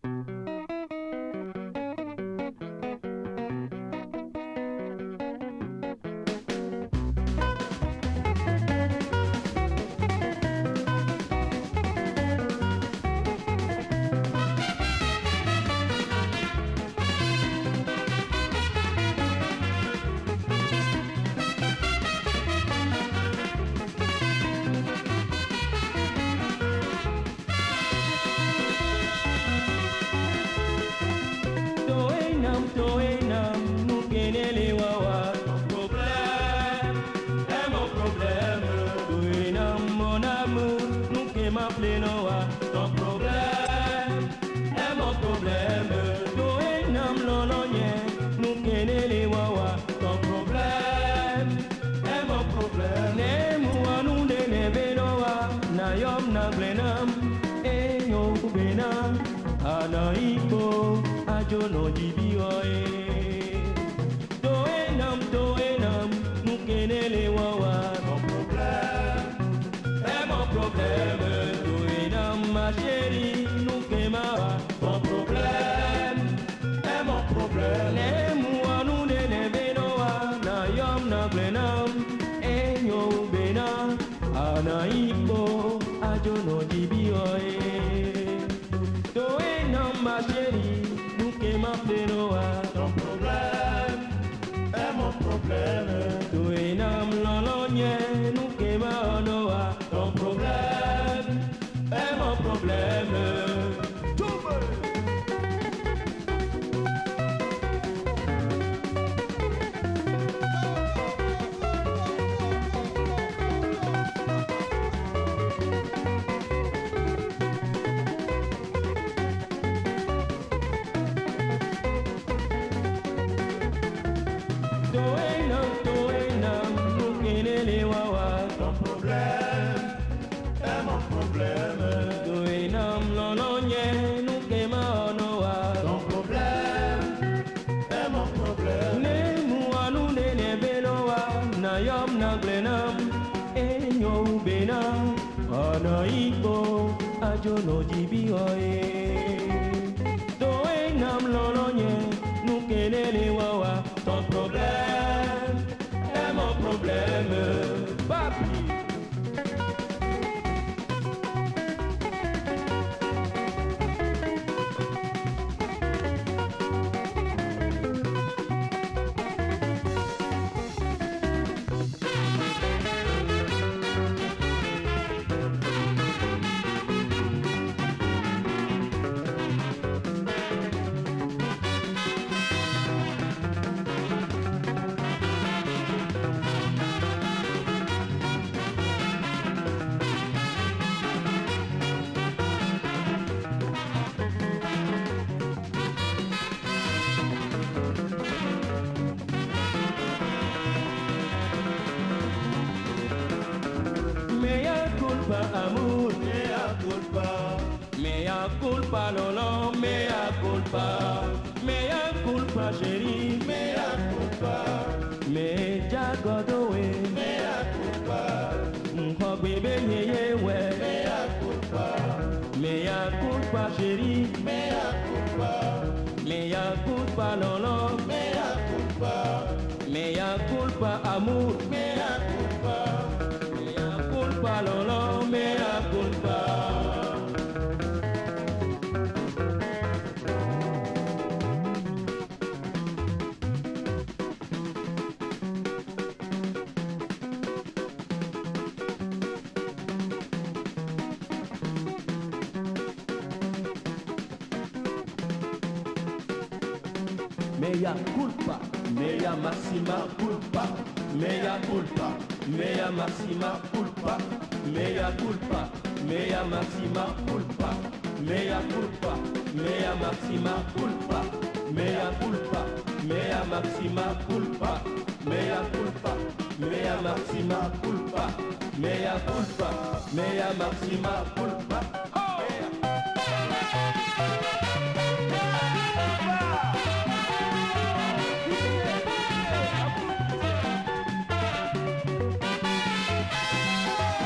Mea culpa, mea máxima culpa, mea culpa, mea máxima culpa, mea culpa, mea máxima culpa, mea culpa, mea máxima culpa, mea culpa, mea máxima culpa, mea culpa, mea máxima culpa, mea culpa, mea máxima culpa.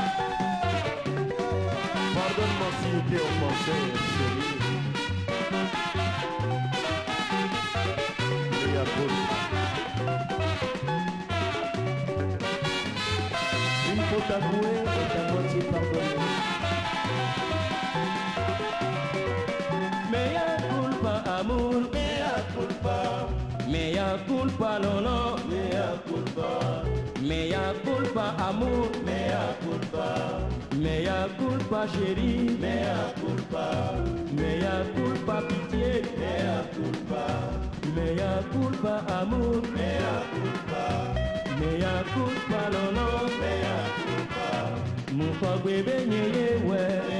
Pardonne-moi s'il vous plaît, on pensait, chérie. avoué et ta moitié pardonné. Mea culpa amour, mea culpa. Mea culpa non non, mea culpa. Mea culpa amour, mea culpa. Mea culpa chérie, mea culpa. Mea culpa pitié, mea culpa. Mea culpa amour, mea culpa. Mea culpa non non, mea culpa. Mon frère bébé nyeye ouais.